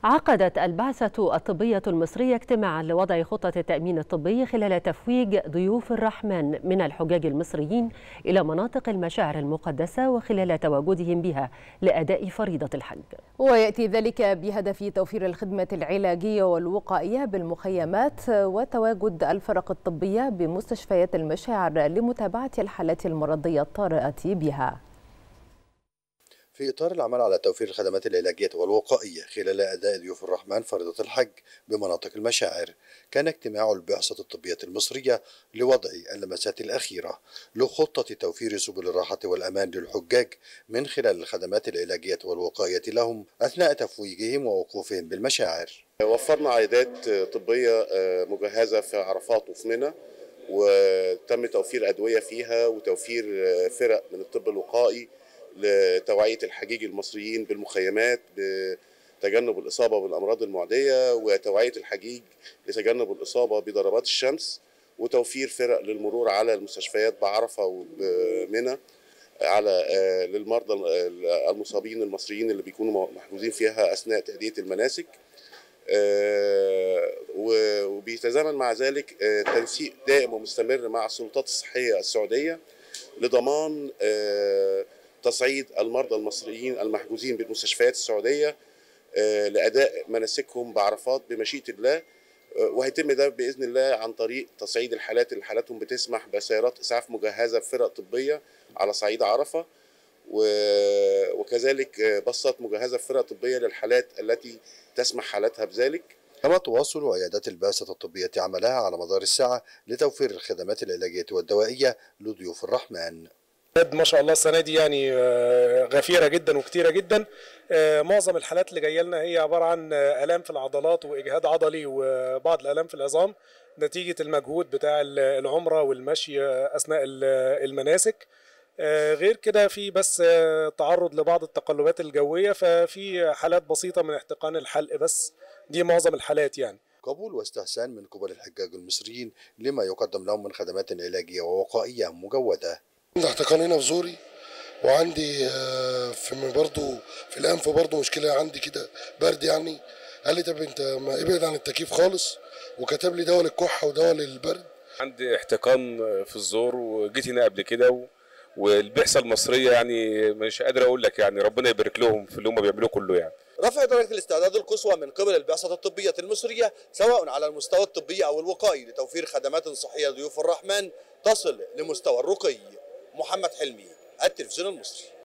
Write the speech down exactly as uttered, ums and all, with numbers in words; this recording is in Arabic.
عقدت البعثة الطبية المصرية اجتماعا لوضع خطة التأمين الطبي خلال تفويج ضيوف الرحمن من الحجاج المصريين إلى مناطق المشاعر المقدسة وخلال تواجدهم بها لأداء فريضة الحج. ويأتي ذلك بهدف توفير الخدمة العلاجية والوقائية بالمخيمات وتواجد الفرق الطبية بمستشفيات المشاعر لمتابعة الحالات المرضية الطارئة بها. في إطار العمل على توفير الخدمات العلاجية والوقائية خلال أداء ضيوف الرحمن فريضة الحج بمناطق المشاعر، كان اجتماع البعثة الطبية المصرية لوضع اللمسات الأخيرة لخطة توفير سبل الراحة والأمان للحجاج من خلال الخدمات العلاجية والوقائية لهم أثناء تفويجهم ووقوفهم بالمشاعر. وفرنا عيادات طبية مجهزة في عرفات وفي منى، وتم توفير أدوية فيها وتوفير فرق من الطب الوقائي لتوعية الحجيج المصريين بالمخيمات بتجنب الإصابة بالأمراض المعدية، وتوعية الحجيج لتجنب الإصابة بضربات الشمس، وتوفير فرق للمرور على المستشفيات بعرفة ومنى على للمرضى المصابين المصريين اللي بيكونوا محجوزين فيها أثناء تأدية المناسك. وبيتزامن مع ذلك تنسيق دائم ومستمر مع السلطات الصحية السعودية لضمان تصعيد المرضى المصريين المحجوزين بالمستشفيات السعودية لأداء مناسكهم بعرفات بمشيئة الله، وهيتم ده بإذن الله عن طريق تصعيد الحالات اللي حالاتهم بتسمح بسيارات إسعاف مجهزة بفرق طبية على صعيد عرفة، وكذلك باصات مجهزة بفرق طبية للحالات التي تسمح حالتها بذلك. كما تواصل عيادات البعثة الطبية عملها على مدار الساعة لتوفير الخدمات العلاجية والدوائية لضيوف الرحمن. ما شاء الله السنه دي يعني غفيره جدا وكتيره جدا. معظم الحالات اللي جايه لنا هي عباره عن الام في العضلات واجهاد عضلي وبعض الالام في العظام نتيجه المجهود بتاع العمره والمشي اثناء المناسك. غير كده في بس تعرض لبعض التقلبات الجويه، ففي حالات بسيطه من احتقان الحلق، بس دي معظم الحالات يعني. قبول واستحسان من قبل الحجاج المصريين لما يقدم لهم من خدمات علاجيه ووقائيه مجوده. عندي احتقان هنا في زوري، وعندي في برضه في الانف برضه مشكله، عندي كده برد يعني. قال لي طب انت ما ابعد عن التكييف خالص، وكتب لي دواء للكحه ودواء للبرد. عندي احتقان في الزور وجيت هنا قبل كده، والبعثه المصريه يعني مش قادر اقول لك، يعني ربنا يبارك لهم في اللي هم بيعملوه كله يعني. رفع درجه الاستعداد القصوى من قبل البعثه الطبيه المصريه سواء على المستوى الطبي او الوقائي لتوفير خدمات صحيه لضيوف الرحمن تصل لمستوى الرقي. محمد حلمي، التلفزيون المصري.